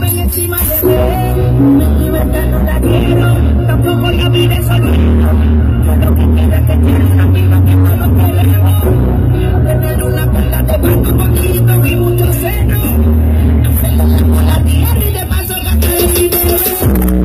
ven encima de mí. Mi libertad no la quiero, tampoco la vida es solo. Yo lo que quiero es que tienes amiga que no lo queremos. Tener una cuenta de banco bonito y mucho seno. Hacerlo con la tierra y de paso gastar el dinero.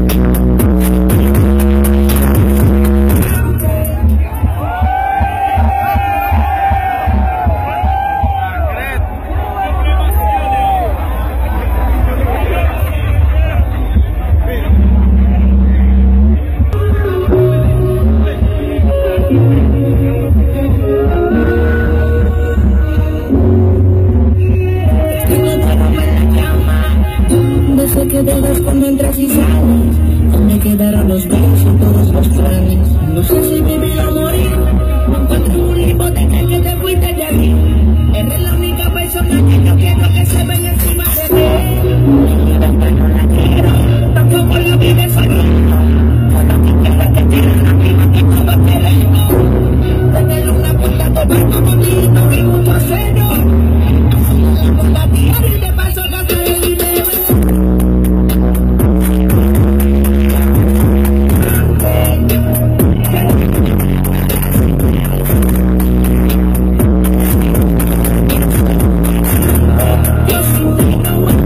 Desde que dejas cuando entras y sales, donde quedaron los besos y todos los planes. No sé si vivir o morir, no encuentro un hipoteca que te fuiste de aquí. Eres la única persona que yo quiero que se venga encima de mí. Mi libertad no la quiero, tampoco la vida es solo. Yo lo que quiero es que tienes amiga que no lo queremos. Tener una cuenta de banco bonito y mucho seno. Hacerlo con la tierra y de paso gastar el dinero. Yo